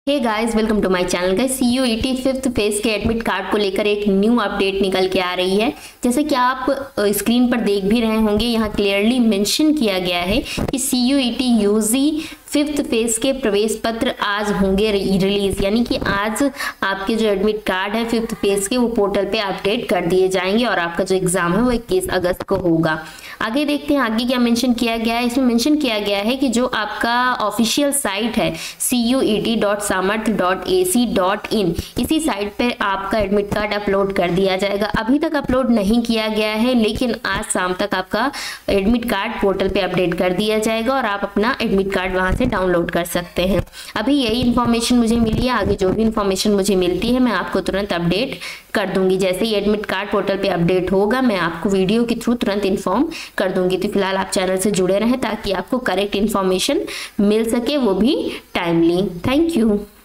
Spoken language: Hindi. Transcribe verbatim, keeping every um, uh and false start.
Hey guys, welcome to my channel. Guys, CUET fifth phase के एडमिट कार्ड को लेकर एक न्यू अपडेट निकल के आ रही है। जैसे कि आप स्क्रीन पर देख भी रहे होंगे, यहाँ क्लियरली मेंशन किया गया है कि सीयूईटी यूजी फिफ्थ फेज के प्रवेश पत्र आज होंगे रिलीज, यानी कि आज आपके जो एडमिट कार्ड है फिफ्थ फेज के वो पोर्टल पे अपडेट कर दिए जाएंगे और आपका जो एग्जाम है वो इक्कीस अगस्त को होगा। आगे देखते हैं आगे क्या मेंशन किया गया है। इसमें मेंशन किया गया है कि जो आपका ऑफिशियल साइट है C U E T dot Samarth dot A C dot in, इसी साइट पे आपका एडमिट कार्ड अपलोड कर दिया जाएगा। अभी तक अपलोड नहीं किया गया है, लेकिन आज शाम तक आपका एडमिट कार्ड पोर्टल पे अपडेट कर दिया जाएगा और आप अपना एडमिट कार्ड वहां से डाउनलोड कर सकते हैं। अभी यही इन्फॉर्मेशन मुझे मिली है, आगे जो भी इन्फॉर्मेशन मुझे मिलती है मैं आपको तुरंत अपडेट कर दूंगी। जैसे ही एडमिट कार्ड पोर्टल पे अपडेट होगा मैं आपको वीडियो के थ्रू तुरंत इन्फॉर्म कर दूंगी। तो फिलहाल आप चैनल से जुड़े रहें ताकि आपको करेक्ट इन्फॉर्मेशन मिल सके, वो भी टाइमली। Thank you.